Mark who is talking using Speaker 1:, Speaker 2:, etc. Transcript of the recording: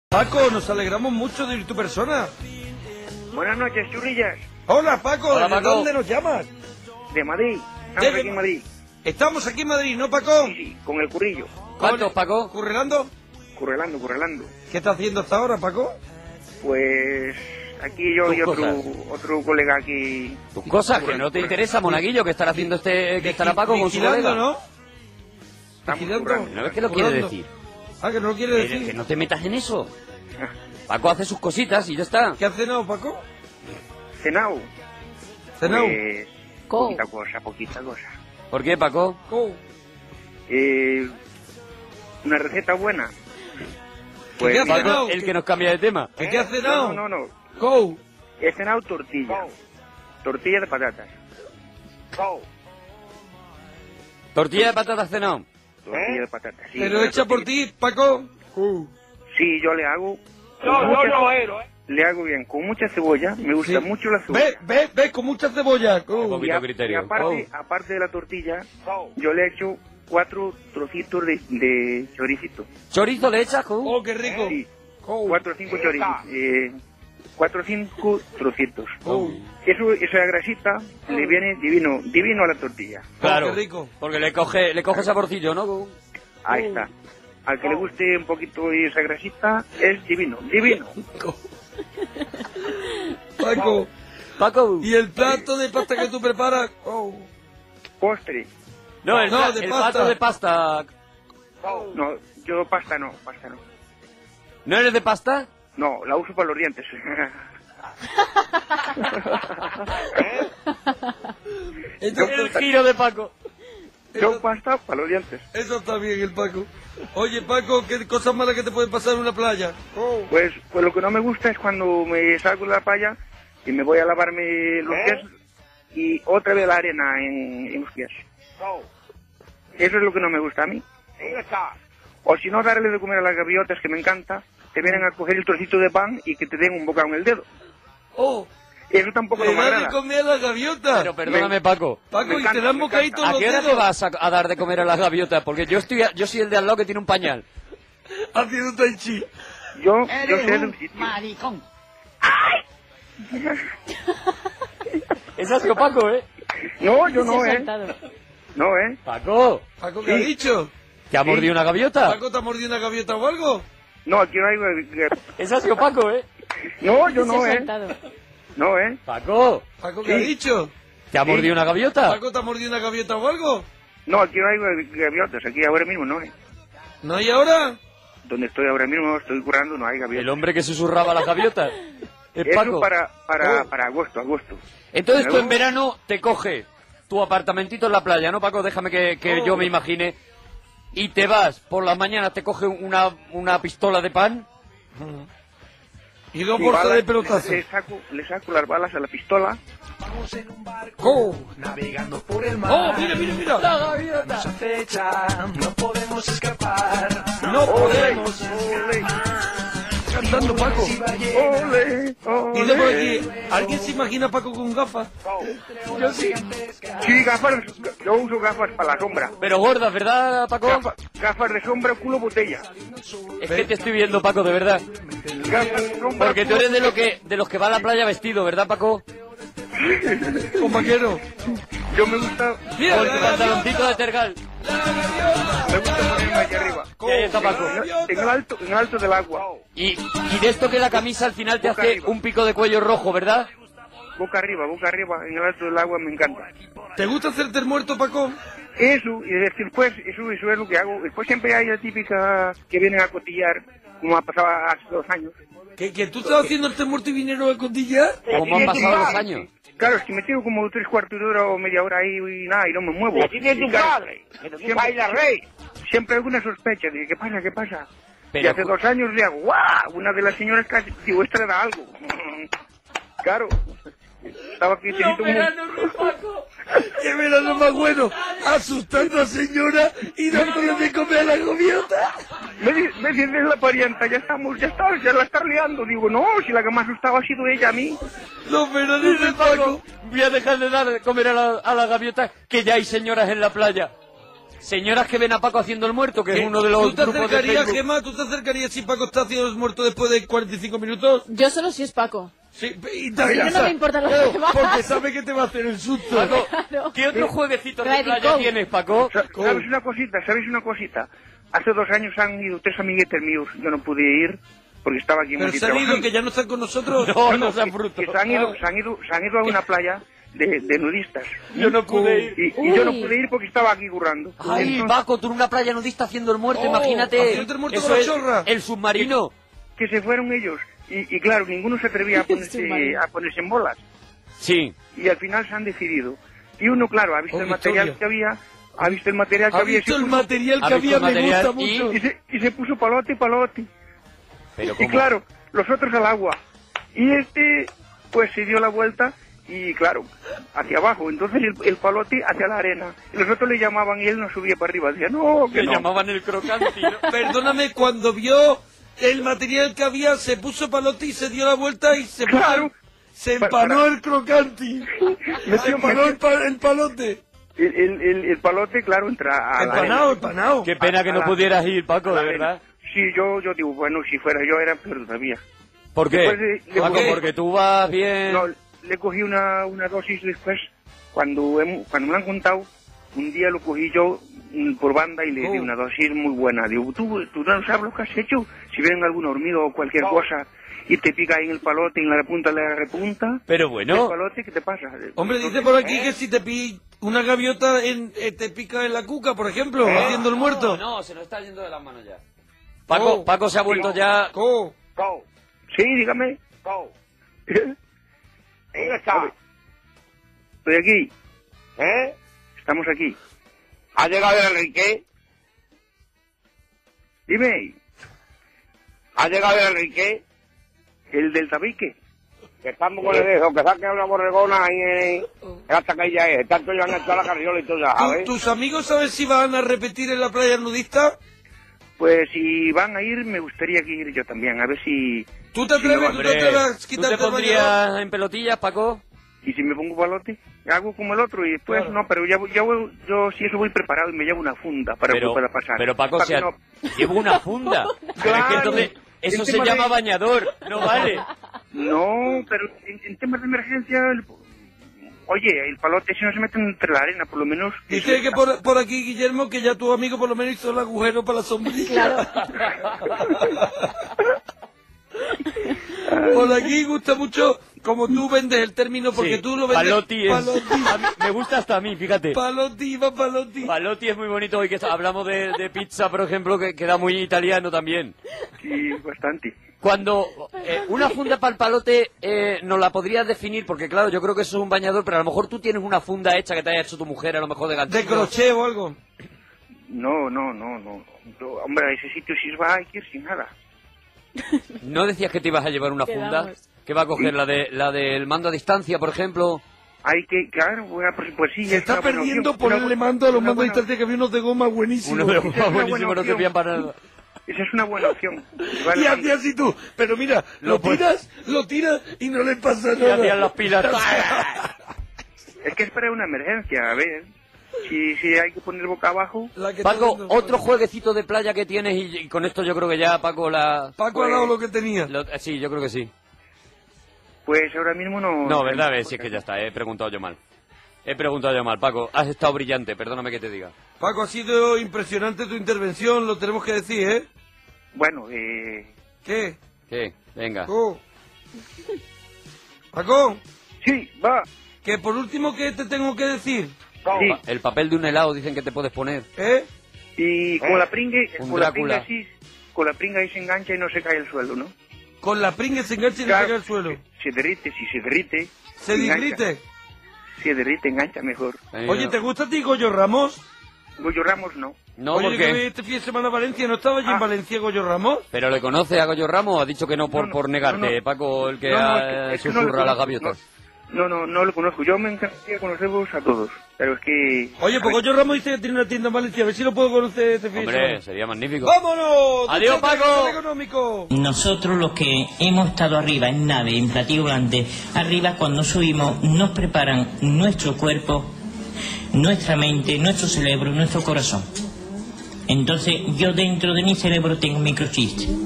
Speaker 1: Paco, nos alegramos mucho de ir tu persona.
Speaker 2: Buenas noches, churrillas.
Speaker 1: Hola, Paco.
Speaker 3: Hola,
Speaker 1: ¿De
Speaker 3: Paco.
Speaker 1: dónde nos llamas?
Speaker 2: De Madrid. Estamos aquí en Madrid.
Speaker 1: Estamos aquí en Madrid, ¿no, Paco?
Speaker 2: Sí, con el currillo.
Speaker 3: ¿Cuántos, Paco?
Speaker 1: ¿Currelando?
Speaker 2: Currelando.
Speaker 1: ¿Qué estás haciendo hasta ahora, Paco?
Speaker 2: Pues aquí yo y
Speaker 3: Tus
Speaker 2: otro colega aquí.
Speaker 3: Tus cosas que no te interesa, monaguillo, que estará haciendo que estará Paco con su
Speaker 1: Vigilando,
Speaker 3: colega.
Speaker 1: ¿no?
Speaker 2: Estamos
Speaker 1: Vigilando.
Speaker 2: currando.
Speaker 3: ¿No ves que lo quiere
Speaker 1: Currando.
Speaker 3: decir?
Speaker 1: Ah, que no lo quiere
Speaker 3: Que
Speaker 1: decir.
Speaker 3: no te metas en eso. Paco hace sus cositas y ya está.
Speaker 1: ¿Qué has cenado, Paco?
Speaker 2: Cenao.
Speaker 1: ¿Cenado?
Speaker 2: Pues, poquita cosa.
Speaker 3: ¿Por qué, Paco?
Speaker 1: Oh.
Speaker 2: Una receta buena.
Speaker 1: ¿Qué has
Speaker 2: mira,
Speaker 1: cenado?
Speaker 3: Paco, el que nos cambia de tema.
Speaker 1: ¿Qué has cenado?
Speaker 2: No.
Speaker 1: Go.
Speaker 2: He cenado tortilla. Tortilla de patatas.
Speaker 3: ¿Tortilla de patatas cenado?
Speaker 2: Tortilla de patatas, sí.
Speaker 1: Pero
Speaker 2: una
Speaker 1: hecha por
Speaker 2: tortilla.
Speaker 1: ti, Paco.
Speaker 2: Sí, yo le hago. Le hago bien, con mucha cebolla. Me gusta
Speaker 1: Sí.
Speaker 2: mucho la cebolla.
Speaker 1: Ve, con mucha cebolla.
Speaker 3: Un poquito
Speaker 2: Y
Speaker 3: criterio.
Speaker 2: aparte de la tortilla, yo le echo 4 trocitos de choricito.
Speaker 3: ¿Chorizo le echas, Ju?
Speaker 1: Oh, qué rico.
Speaker 2: Sí,
Speaker 1: Oh.
Speaker 2: 4 o 5 choricitos. 4 o 5 trocitos.
Speaker 1: Oh.
Speaker 2: Esa grasita le viene divino a la tortilla.
Speaker 3: Claro,
Speaker 1: Oh, qué rico.
Speaker 3: porque le coge saborcillo, ¿no, Ju?
Speaker 2: Ahí está. Al que le guste un poquito esa grasita, es divino.
Speaker 1: Paco.
Speaker 3: Paco.
Speaker 1: ¿Y el plato de pasta que tú preparas? Oh.
Speaker 2: Postre.
Speaker 3: No,
Speaker 1: de
Speaker 3: el
Speaker 1: pasta.
Speaker 3: plato de pasta.
Speaker 2: No, yo pasta no.
Speaker 3: ¿No eres de pasta?
Speaker 2: No, la uso para los dientes.
Speaker 3: El giro de Paco.
Speaker 2: Yo pasta para los dientes.
Speaker 1: Eso está bien, el Paco. Oye, Paco, ¿qué cosas malas que te pueden pasar en una playa? Oh.
Speaker 2: Pues lo que no me gusta es cuando me salgo de la playa y me voy a lavarme los pies y otra vez la arena en los pies. Eso es lo que no me gusta a mí. O si no, darle de comer a las gaviotas, que me encanta, te vienen a coger el trocito de pan y que te den un bocado en el dedo.
Speaker 1: Oh,
Speaker 2: Eso tampoco no
Speaker 1: te
Speaker 2: me
Speaker 1: das de
Speaker 2: agrada.
Speaker 1: comer a la gaviota.
Speaker 3: Pero perdóname, Paco.
Speaker 1: Paco,
Speaker 2: me
Speaker 1: y te
Speaker 2: encanta,
Speaker 1: dan
Speaker 2: me
Speaker 1: bocaditos
Speaker 3: ¿A
Speaker 1: los
Speaker 3: qué hora
Speaker 1: dedos.
Speaker 3: te vas a dar de comer a las gaviotas? Porque yo soy el de al lado que tiene un pañal.
Speaker 1: Haciendo tai chi.
Speaker 2: Yo sé de un sitio.
Speaker 4: Maricón.
Speaker 3: Ese ha sido Paco, ¿eh?
Speaker 2: No, yo no,
Speaker 4: Se ha
Speaker 2: ¿eh?
Speaker 4: saltado.
Speaker 2: No, ¿eh?
Speaker 3: Paco,
Speaker 1: Paco, ¿qué ha dicho?
Speaker 3: ¿te ha mordido una gaviota?
Speaker 1: ¿Paco te ha mordido una gaviota o algo?
Speaker 2: No, aquí no hay...
Speaker 3: Ese ha sido Paco, ¿eh?
Speaker 2: No, yo no,
Speaker 4: Se ha
Speaker 2: ¿eh?
Speaker 4: saltado.
Speaker 2: No, ¿eh?
Speaker 3: Paco,
Speaker 1: ¿Paco qué ha dicho?
Speaker 3: ¿te ha mordido una gaviota?
Speaker 1: ¿Paco te ha mordido una gaviota o algo?
Speaker 2: No, aquí no hay gaviotas, aquí ahora mismo no, ¿eh?
Speaker 1: ¿No hay ahora?
Speaker 2: Donde estoy ahora mismo, estoy curando, no hay
Speaker 3: El
Speaker 2: gaviotas.
Speaker 3: hombre que susurraba las gaviotas. Es
Speaker 2: Eso
Speaker 3: Paco.
Speaker 2: para agosto.
Speaker 3: Entonces tú
Speaker 2: Luego-
Speaker 3: en verano te coge tu apartamentito en la playa, ¿no, Paco? Déjame que yo me imagine. Y te vas, por las mañanas te coge una pistola de pan.
Speaker 1: Y dos
Speaker 2: Y
Speaker 1: bolsas
Speaker 2: balas,
Speaker 1: de pelotazos.
Speaker 2: le saco las balas a la pistola.
Speaker 1: Oh,
Speaker 5: Navegando por el mar.
Speaker 1: oh, mira.
Speaker 3: ¡La gaviota!
Speaker 5: Nos acecha, no podemos escapar.
Speaker 1: No podemos.
Speaker 2: ¡Ole!
Speaker 1: Cantando Paco.
Speaker 2: ¡Ole!
Speaker 1: Y de por aquí, ¿alguien se imagina a Paco con gafas?
Speaker 2: Yo sí. Sí, gafas. Yo uso gafas para la sombra.
Speaker 3: Pero gordas, ¿verdad, Paco?
Speaker 2: Gafas de sombra, culo botella.
Speaker 3: Es que te estoy viendo, Paco, de verdad.
Speaker 2: Gafas de sombra.
Speaker 3: Porque tú eres de los que va a la playa vestido, ¿verdad, Paco?
Speaker 1: Con vaquero.
Speaker 2: Yo me gusta.
Speaker 1: Mira,
Speaker 3: Con tu pantaloncito de tergal.
Speaker 2: Me gusta ponerme aquí arriba.
Speaker 3: Y ahí está Paco.
Speaker 2: En el alto del agua.
Speaker 3: Y de esto que la camisa al final te
Speaker 2: Boca
Speaker 3: hace
Speaker 2: arriba.
Speaker 3: un pico de cuello rojo, ¿verdad?
Speaker 2: Boca arriba. En el alto del agua me encanta.
Speaker 1: ¿Te gusta hacerte el muerto, Paco?
Speaker 2: Eso, y después, eso es lo que hago. Después siempre hay la típica que vienen a cotillar, como ha pasado hace 2 años.
Speaker 1: ¿Que tú estás haciendo el muerto y vinieron a cotillar?
Speaker 3: Como han pasado los años.
Speaker 2: Claro, es que me tiro como 3/4 de hora o media hora ahí y nada, y no me muevo.
Speaker 6: Así tiene tu padre, que tu baila rey.
Speaker 2: Siempre hay alguna sospecha de ¿qué pasa?
Speaker 3: Pero-
Speaker 2: Y hace 2 años le hago, ¡guau! Una de las señoras casi, digo, esta le da algo. Claro. Estaba aquí,
Speaker 3: ¡Los veranos de Paco!
Speaker 1: ¡Qué verano más bueno! Asustando a señora y dándole de comer a la gaviota.
Speaker 2: Me dice la parienta, ya la está liando. Digo, no, si la que me ha asustado ha sido ella a mí.
Speaker 1: Los veranos de Paco.
Speaker 3: Voy a dejar de dar de comer a la gaviota, que ya hay señoras en la playa. señoras que ven a Paco haciendo el muerto, que es uno de los
Speaker 4: ¿Tú te
Speaker 3: grupos de
Speaker 4: acercarías,
Speaker 3: Facebook.
Speaker 4: Gemma? ¿Tú te acercarías si Paco está haciendo el muerto después de 45 minutos?
Speaker 7: Yo solo si es Paco.
Speaker 4: Sí, y
Speaker 7: Así que no me importa lo demás.
Speaker 4: porque sabe que te va a hacer el susto.
Speaker 3: Paco,
Speaker 7: Claro.
Speaker 3: ¿qué otros jueguecitos de
Speaker 7: Ready,
Speaker 3: playa
Speaker 7: go.
Speaker 3: tienes, Paco?
Speaker 2: ¿Sabes una cosita? ¿Sabéis una cosita? Hace 2 años han ido 3 amiguetes míos. Yo no pude ir porque estaba aquí en
Speaker 4: Pero
Speaker 2: Madrid
Speaker 4: se han ido,
Speaker 2: trabajando.
Speaker 4: que ya no están con nosotros.
Speaker 3: No sean frutos.
Speaker 2: Que se han ido a una playa de nudistas.
Speaker 3: Yo no pude ir.
Speaker 2: Y yo no
Speaker 7: Uy.
Speaker 2: pude ir porque estaba aquí currando.
Speaker 3: Ay,
Speaker 2: Entonces,
Speaker 3: Paco, tú en una playa nudista haciendo el muerto, imagínate.
Speaker 4: haciendo el muerto
Speaker 3: Eso
Speaker 4: con la
Speaker 3: es
Speaker 4: chorra.
Speaker 3: el submarino.
Speaker 2: que se fueron ellos. Y claro, ninguno se atrevía a ponerse en bolas.
Speaker 3: Sí.
Speaker 2: Y al final se han decidido. Y uno, claro, ha visto
Speaker 4: Oh,
Speaker 2: el material
Speaker 4: Victoria.
Speaker 2: que había, ha visto el material que
Speaker 4: ¿Has
Speaker 2: había
Speaker 4: visto el
Speaker 2: y se puso-
Speaker 4: material
Speaker 3: ¿Ha
Speaker 4: que
Speaker 3: visto
Speaker 4: había?
Speaker 3: el
Speaker 4: Me
Speaker 3: material
Speaker 4: gusta
Speaker 3: y-
Speaker 4: mucho.
Speaker 2: y se puso palote.
Speaker 3: Pero
Speaker 2: Y
Speaker 3: ¿cómo?
Speaker 2: claro, los otros al agua. Y este, pues se dio la vuelta y claro, hacia abajo. Entonces el palote hacia la arena. Y los otros le llamaban y él no subía para arriba. Decía, no, que
Speaker 3: Le
Speaker 2: no.
Speaker 3: llamaban el crocante, ¿no?
Speaker 4: Perdóname, cuando vio el material que había, se puso palote y se dio la vuelta y se puso...
Speaker 2: Claro.
Speaker 4: Se empanó el crocanti. Se empanó el palote.
Speaker 2: El palote, claro, entra a la arena.
Speaker 4: Empanado.
Speaker 3: Qué pena que no
Speaker 2: la-
Speaker 3: pudieras ir, Paco,
Speaker 2: La
Speaker 3: de
Speaker 2: arena.
Speaker 3: verdad.
Speaker 2: Sí, yo digo, bueno, si fuera yo era peor todavía.
Speaker 3: ¿Por qué?
Speaker 2: Después de-
Speaker 3: Paco,
Speaker 4: ¿por qué?
Speaker 3: porque tú vas bien...
Speaker 2: No, le cogí una dosis después, cuando me lo han contado, un día lo cogí yo por banda y le di una dosis muy buena. Digo, tú no sabes lo que has hecho. Si ven algún hormigo o cualquier cosa y te pica ahí en el palote, en la punta de la repunta,
Speaker 3: Pero
Speaker 2: el
Speaker 3: bueno,
Speaker 2: palote, ¿qué te pasa?
Speaker 4: Hombre, dice por aquí que si te pilla una gaviota te pica en la cuca, por ejemplo, haciendo el muerto.
Speaker 3: no, se nos está yendo de las manos ya. Paco, Paco se ha vuelto ya...
Speaker 4: Co.
Speaker 6: Go,
Speaker 2: Sí, dígame.
Speaker 6: go. ¿Dónde está?
Speaker 2: Estoy aquí,
Speaker 6: ¿Eh?
Speaker 2: estamos aquí.
Speaker 6: ¿Ha llegado el Enrique?
Speaker 2: Dime,
Speaker 6: ¿Ha llegado el Enrique?
Speaker 2: el del tabique.
Speaker 6: Que estamos con el dejo, que saque una borregona ahí en la taquilla es. Tanto ya han hecho la carriola y todo ya, ¿sabes?
Speaker 4: ¿Tus amigos sabes si van a repetir en la playa nudista?
Speaker 2: Pues si van a ir, me gustaría que ir yo también, a ver si...
Speaker 4: ¿Tú te atreves,
Speaker 3: Hombre,
Speaker 4: a
Speaker 3: ¿tú te
Speaker 4: quitarte el bañador?
Speaker 3: pondrías en pelotillas, Paco?
Speaker 2: Y si me pongo palote, hago como el otro y después
Speaker 4: Claro.
Speaker 2: no, pero yo si eso voy preparado y me llevo una funda para que pueda pasar.
Speaker 3: Pero Paco,
Speaker 2: Para
Speaker 3: si
Speaker 2: que no-
Speaker 3: llevo una funda. Pero es que
Speaker 2: Claro.
Speaker 3: entonces, eso
Speaker 2: El
Speaker 3: se
Speaker 2: tema
Speaker 3: llama
Speaker 2: de-
Speaker 3: bañador, no vale.
Speaker 2: No, pero en temas de emergencia, oye, el palote si no se mete entre la arena, por lo menos...
Speaker 4: Dice que por aquí, Guillermo, que ya tu amigo por lo menos hizo el agujero para la sombrilla. Por aquí gusta mucho como tú vendes el término, porque
Speaker 3: Sí,
Speaker 4: tú lo vendes...
Speaker 3: Palotti es...
Speaker 4: Palotti.
Speaker 3: a mí- me gusta hasta a mí, fíjate.
Speaker 4: Palotti, va Palotti.
Speaker 3: Palotti es muy bonito. Hoy que hablamos de pizza, por ejemplo, que queda muy italiano también.
Speaker 2: Sí, bastante.
Speaker 3: Cuando una funda para el palote nos la podrías definir, porque claro, yo creo que eso es un bañador, pero a lo mejor tú tienes una funda hecha que te haya hecho tu mujer, a lo mejor de
Speaker 4: De
Speaker 3: ganchillo.
Speaker 4: crochet o algo.
Speaker 2: No. Hombre, a ese sitio si va hay que ir sin nada.
Speaker 3: ¿No decías que te ibas a llevar una funda?
Speaker 7: Quedamos.
Speaker 3: ¿Que va a coger la del mando a distancia, por ejemplo?
Speaker 2: Hay que, claro, bueno, pues sí.
Speaker 4: Se
Speaker 2: es
Speaker 4: está
Speaker 2: una buena
Speaker 4: perdiendo
Speaker 2: opción,
Speaker 4: ponerle
Speaker 2: una
Speaker 4: mando a los
Speaker 2: una
Speaker 4: mandos de
Speaker 2: buena-
Speaker 4: distancia, que había unos de goma buenísimos.
Speaker 3: Uno de los
Speaker 2: Esa es una
Speaker 3: buenísimos,
Speaker 2: buena
Speaker 3: no te
Speaker 2: opción.
Speaker 3: para nada.
Speaker 2: Esa es una buena opción.
Speaker 4: Y hacía así tú, pero mira, lo tiras y no le pasa
Speaker 3: Y
Speaker 4: nada.
Speaker 3: hacían las pilas.
Speaker 2: Es que es para una emergencia, a ver. Si hay que poner boca abajo...
Speaker 4: La que
Speaker 3: Paco,
Speaker 4: todo-
Speaker 3: otro jueguecito de playa que tienes, y con esto yo creo que ya Paco
Speaker 4: Paco ha dado lo que tenía.
Speaker 3: sí, yo creo que sí.
Speaker 2: Pues ahora mismo no...
Speaker 3: No, verdad, si es que ya está, he preguntado yo mal. Paco. Has estado brillante, perdóname que te diga.
Speaker 4: Paco, ha sido impresionante tu intervención, lo tenemos que decir, ¿eh?
Speaker 2: Bueno,
Speaker 4: ¿Qué?
Speaker 3: ¿Qué? Venga.
Speaker 4: Paco. Paco,
Speaker 2: sí, va.
Speaker 4: que por último, ¿qué te tengo que decir?
Speaker 2: Sí.
Speaker 3: El papel de un helado dicen que te puedes poner.
Speaker 4: ¿Eh?
Speaker 2: Y con la pringue...
Speaker 3: Un
Speaker 2: Con la
Speaker 3: Drácula.
Speaker 2: pringue sí... Con la pringa ahí se engancha y no se cae al suelo, ¿no?
Speaker 4: Con la pringue se engancha y le
Speaker 2: Claro,
Speaker 4: pega al suelo.
Speaker 2: Se derrite, si se derrite...
Speaker 4: ¿Se
Speaker 2: engancha.
Speaker 4: digrite?
Speaker 2: Si se derrite, engancha mejor.
Speaker 4: Oye, ¿te gusta a ti Goyo Ramos?
Speaker 2: Goyo Ramos no.
Speaker 3: No,
Speaker 4: Oye,
Speaker 3: ¿por
Speaker 4: que
Speaker 3: qué?
Speaker 4: este fin de semana a Valencia, ¿no estaba allí en
Speaker 2: Ah.
Speaker 4: Valencia Goyo Ramos?
Speaker 3: ¿Pero le conoce a Goyo Ramos? Ha dicho que no por,
Speaker 2: No,
Speaker 3: por negarte,
Speaker 2: no.
Speaker 3: Paco, el que
Speaker 2: No, es que no le
Speaker 3: susurra a las
Speaker 2: conozco,
Speaker 3: gaviotas.
Speaker 2: No lo conozco. Yo me encantaría conocerlos a todos. Pero es que...
Speaker 4: Oye, pues Goyo Ramos dice que tiene una tienda en Valencia, a ver si lo puedo conocer este fin de
Speaker 3: Hombre,
Speaker 4: semana.
Speaker 3: sería magnífico.
Speaker 4: ¡Vámonos!
Speaker 3: Adiós,
Speaker 4: ¡Duchate,
Speaker 3: Paco!
Speaker 4: Capital Económico!
Speaker 8: Nosotros los que hemos estado arriba en nave, en platillo grande, arriba cuando subimos nos preparan nuestro cuerpo nuestra mente, nuestro cerebro, nuestro corazón. Entonces yo dentro de mi cerebro tengo microchips.